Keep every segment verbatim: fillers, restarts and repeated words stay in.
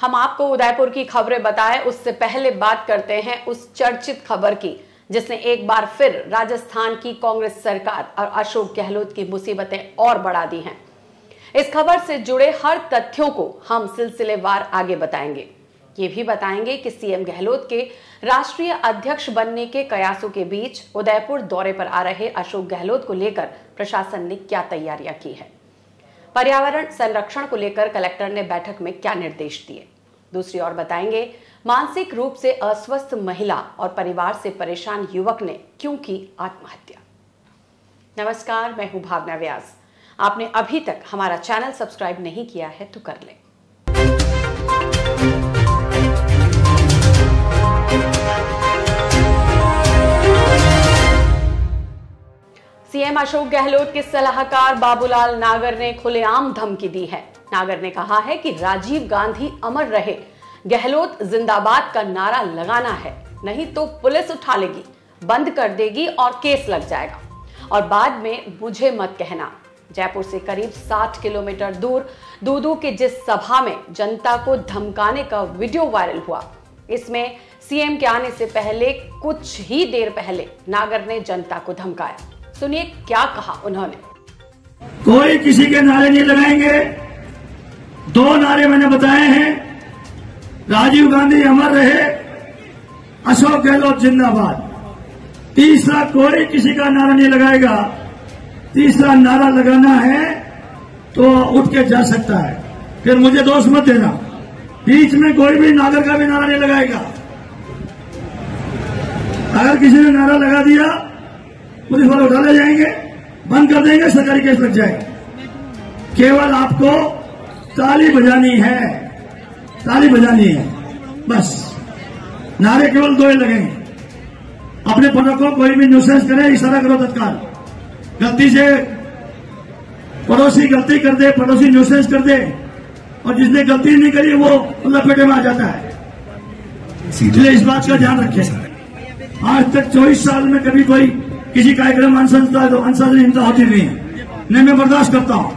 हम आपको उदयपुर की खबरें बताएं उससे पहले बात करते हैं उस चर्चित खबर की जिसने एक बार फिर राजस्थान की कांग्रेस सरकार और अशोक गहलोत की मुसीबतें और बढ़ा दी हैं। इस खबर से जुड़े हर तथ्यों को हम सिलसिलेवार आगे बताएंगे। ये भी बताएंगे कि सीएम गहलोत के राष्ट्रीय अध्यक्ष बनने के कयासों के बीच उदयपुर दौरे पर आ रहे अशोक गहलोत को लेकर प्रशासन ने क्या तैयारियां की है। पर्यावरण संरक्षण को लेकर कलेक्टर ने बैठक में क्या निर्देश दिए। दूसरी ओर बताएंगे मानसिक रूप से अस्वस्थ महिला और परिवार से परेशान युवक ने क्यों की आत्महत्या। नमस्कार, मैं हूं भावना व्यास। आपने अभी तक हमारा चैनल सब्सक्राइब नहीं किया है तो कर लें। सीएम अशोक गहलोत के सलाहकार बाबूलाल नागर ने खुलेआम धमकी दी है। नागर ने कहा है कि राजीव गांधी अमर रहे, गहलोत जिंदाबाद का नारा लगाना है, नहीं तो पुलिस उठा लेगी, बंद कर देगी और केस लग जाएगा। और बाद में मुझे मत कहना। जयपुर से करीब साठ किलोमीटर दूर दूदू के जिस सभा में जनता को धमकाने का वीडियो वायरल हुआ, इसमें सीएम के आने से पहले कुछ ही देर पहले नागर ने जनता को धमकाया। सुनिए क्या कहा उन्होंने। कोई किसी के नारे नहीं लगाएंगे। दो नारे मैंने बताए हैं, राजीव गांधी अमर रहे, अशोक गहलोत जिंदाबाद। तीसरा कोई किसी का नारा नहीं लगाएगा। तीसरा नारा लगाना है तो उठ के जा सकता है, फिर मुझे दोष मत देना। बीच में कोई भी नागर का भी नारा नहीं लगाएगा। अगर किसी ने नारा लगा दिया पुलिस वाले उठा ले जाएंगे, बंद कर देंगे, सरकारी केस लग जाएगा। केवल आपको ताली बजानी है, ताली बजानी है बस। नारे केवल दो ही लगेंगे। अपने पदों को कोई भी न्यूसेंस करे, इशारा करो तत्काल। गलती से पड़ोसी गलती कर दे, पड़ोसी न्यूसेंस कर दे, और जिसने गलती नहीं करी वो लपेटे में आ जाता है। इसलिए इस बात का ध्यान रखें। आज तक चौबीस साल में कभी कोई किसी कार्यक्रम अनुशासन हिंसा होती नहीं है, नहीं मैं बर्दाश्त करता हूं।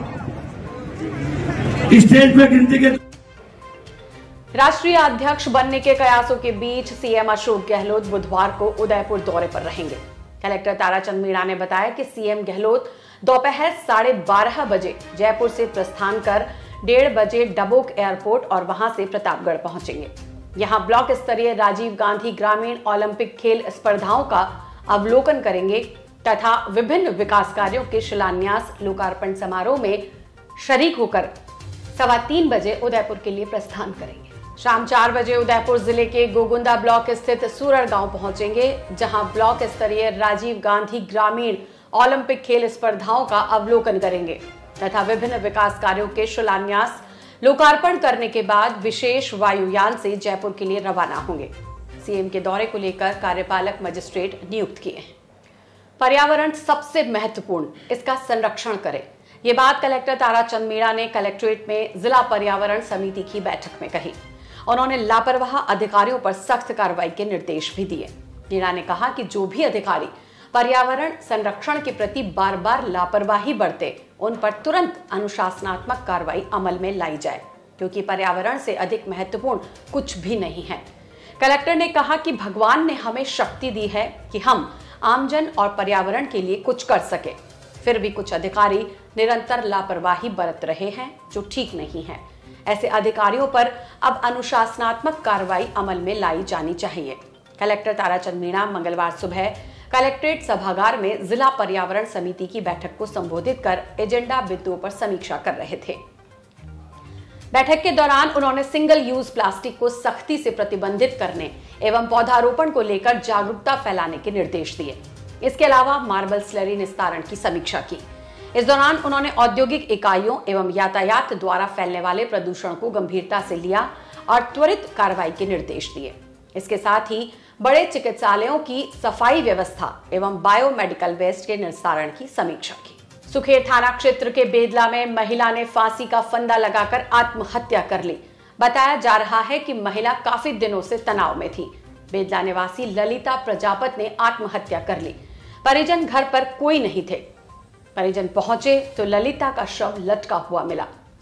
स्टेज पे गिनती के राष्ट्रीय अध्यक्ष बनने के कयासों के बीच सीएम अशोक गहलोत बुधवार को उदयपुर दौरे पर रहेंगे। कलेक्टर ताराचंद मीणा ने बताया कि सीएम गहलोत दोपहर साढ़े बारह बजे जयपुर से प्रस्थान कर डेढ़ बजे डबोक एयरपोर्ट और वहां से प्रतापगढ़ पहुंचेंगे। यहां ब्लॉक स्तरीय राजीव गांधी ग्रामीण ओलंपिक खेल स्पर्धाओं का अवलोकन करेंगे तथा विभिन्न विकास कार्यों के शिलान्यास लोकार्पण समारोह में शरीक होकर सवा तीन बजे उदयपुर के लिए प्रस्थान करेंगे। शाम चार बजे उदयपुर जिले के गोगुंदा ब्लॉक स्थित सूरड़ गांव पहुंचेंगे, जहां ब्लॉक स्तरीय राजीव गांधी ग्रामीण ओलंपिक खेल स्पर्धाओं का अवलोकन करेंगे तथा विभिन्न विकास कार्यों के शिलान्यास लोकार्पण करने के बाद विशेष वायुयान से जयपुर के लिए रवाना होंगे। सीएम के दौरे को लेकर कार्यपालक मजिस्ट्रेट नियुक्त किए हैं। पर्यावरण सबसे महत्वपूर्ण, इसका संरक्षण करें। ये बात कलेक्टर ताराचंद मीणा ने कलेक्ट्रेट में जिला पर्यावरण समिति की बैठक में कही। उन्होंने लापरवाह अधिकारियों पर सख्त कार्रवाई के निर्देश भी दिए। मीणा ने कहा कि जो भी अधिकारी पर्यावरण संरक्षण के प्रति बार बार लापरवाही बरते, उन पर तुरंत अनुशासनात्मक कार्रवाई अमल में लाई जाए, क्योंकि पर्यावरण से अधिक महत्वपूर्ण कुछ भी नहीं है। कलेक्टर ने कहा कि भगवान ने हमें शक्ति दी है कि हम आमजन और पर्यावरण के लिए कुछ कर सके, फिर भी कुछ अधिकारी निरंतर लापरवाही बरत रहे हैं, जो ठीक नहीं है। ऐसे अधिकारियों पर अब अनुशासनात्मक कार्रवाई अमल में लाई जानी चाहिए। कलेक्टर ताराचंद मीणा मंगलवार सुबह कलेक्ट्रेट सभागार में जिला पर्यावरण समिति की बैठक को संबोधित कर एजेंडा बिंदुओं पर समीक्षा कर रहे थे। बैठक के दौरान उन्होंने सिंगल यूज प्लास्टिक को सख्ती से प्रतिबंधित करने एवं पौधारोपण को लेकर जागरूकता फैलाने के निर्देश दिए। इसके अलावा मार्बल स्लरी निस्तारण की समीक्षा की। इस दौरान उन्होंने औद्योगिक इकाइयों एवं यातायात द्वारा फैलने वाले प्रदूषण को गंभीरता से लिया और त्वरित कार्रवाई के निर्देश दिए। इसके साथ ही बड़े चिकित्सालयों की सफाई व्यवस्था एवं बायोमेडिकल वेस्ट के निस्तारण की समीक्षा की। सुखेर थाना क्षेत्र के बेदला में महिला ने फांसी का फंदा लगाकर आत्महत्या कर ली। बताया जा रहा है कि महिला काफी दिनों से तनाव में थी। बेदला निवासी ललिता प्रजापत ने आत्महत्या कर ली। परिजन घर पर कोई नहीं थे। परिजन पहुंचे तो ललिता का शव लटका हुआ मिला।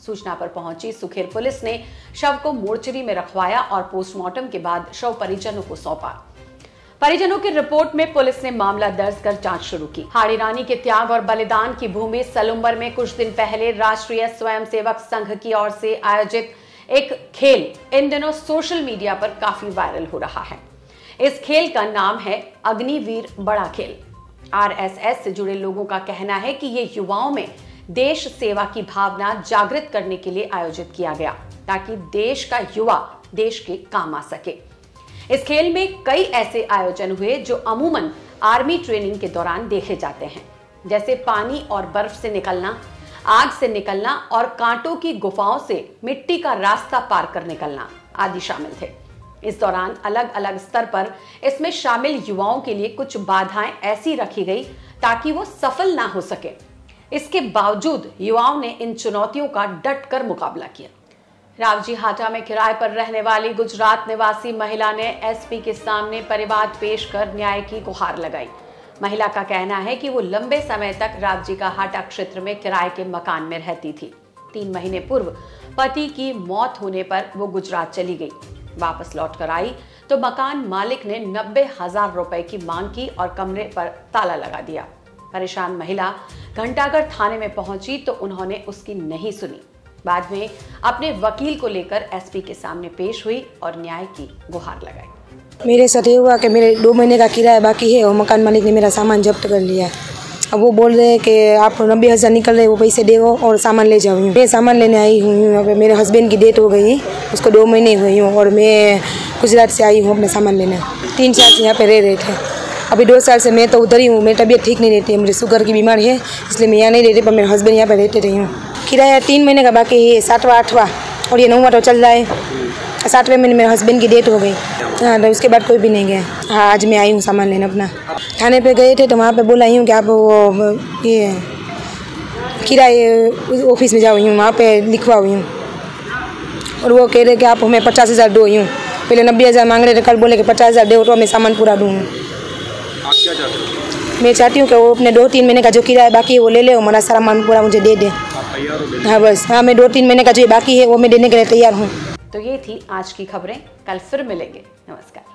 सूचना पर पहुंची सुखेर पुलिस ने शव को मोर्चरी में रखवाया और पोस्टमार्टम के बाद शव परिजनों को सौंपा। परिजनों की रिपोर्ट में पुलिस ने मामला दर्ज कर जांच शुरू की। हाड़ी रानी के त्याग और बलिदान की भूमि सलुम्बर में कुछ दिन पहले राष्ट्रीय स्वयंसेवक संघ की ओर से आयोजित एक खेल इन दिनों सोशल मीडिया पर काफी वायरल हो रहा है। इस खेल का नाम है अग्निवीर बड़ा खेल। आरएसएस से जुड़े लोगों का कहना है कि ये युवाओं में देश सेवा की भावना जागृत करने के लिए आयोजित किया गया, ताकि देश का युवा देश के काम आ सके। इस खेल में कई ऐसे आयोजन हुए जो अमूमन आर्मी ट्रेनिंग के दौरान देखे जाते हैं, जैसे पानी और बर्फ से निकलना, आग से निकलना और कांटों की गुफाओं से मिट्टी का रास्ता पार कर निकलना आदि शामिल थे। इस दौरान अलग अलग स्तर पर इसमें शामिल युवाओं के लिए कुछ बाधाएं ऐसी रखी गई ताकि वो सफल ना हो सके। इसके बावजूद युवाओं ने इन चुनौतियों का डट कर मुकाबला किया। रावजी हाटा में किराए पर रहने वाली गुजरात निवासी महिला ने एसपी के सामने परिवाद पेश कर न्याय की गुहार लगाई। महिला का कहना है कि वो लंबे समय तक रावजी का हाटा क्षेत्र में किराए के मकान में रहती थी। तीन महीने पूर्व पति की मौत होने पर वो गुजरात चली गई। वापस लौट कर आई तो मकान मालिक ने नब्बे हजार रुपए की मांग की और कमरे पर ताला लगा दिया। परेशान महिला घंटाघर थाने में पहुंची तो उन्होंने उसकी नहीं सुनी। बाद में अपने वकील को लेकर एसपी के सामने पेश हुई और न्याय की गुहार लगाई। मेरे साथ ये हुआ कि मेरे दो महीने का किराया बाकी है और मकान मालिक ने मेरा सामान जब्त कर लिया। अब वो बोल रहे हैं कि आप नब्बे हज़ार निकल रहे, वो पैसे दो और सामान ले जाओ। मैं सामान लेने आई हूँ। अब मेरे हस्बैंड की डेथ हो गई, उसको दो महीने हुए हूँ और मैं गुजरात से आई हूँ अपना सामान लेने। तीन साल से यहाँ पे रह रहे थे। अभी दो साल से मैं तो उधर ही हूँ। मेरी तबीयत ठीक नहीं रहती है, मुझे शुगर की बीमारी है, इसलिए मैं यहाँ नहीं रहती, पर मेरे हस्बैंड यहाँ पर रहते रही हूँ। किराया तीन महीने का बाकी है, सातवां आठवां और ये नौवां तो चल रहा है। सातवें महीने मेरे हस्बैंड की डेथ हो गई। हाँ, तो उसके बाद कोई भी नहीं गया। हाँ, आज मैं आई हूँ सामान लेने अपना। थाने पे गए थे तो वहाँ पे बोला हूँ कि आप वो ये किराए ऑफिस में जाओ हूँ, वहाँ पे लिखवा हुई हूँ और वो कह रहे कि आप हमें पचास हज़ार दो यूँ। पहले नब्बे हज़ार मांग रहे थे, कल बोले कि पचास हज़ार दो तो मैं सामान पूरा दूँ। आप क्या चाहते हो? मैं चाहती हूँ कि वो अपने दो तीन महीने का जो किराया बाकी है वो ले ले और मेरा सारा सामान पूरा मुझे दे दे। आप तैयार हो? हाँ बस, हाँ मैं दो तीन महीने का जो बाकी है वो मैं देने के लिए तैयार हूँ। तो ये थी आज की खबरें। कल फिर मिलेंगे। नमस्कार।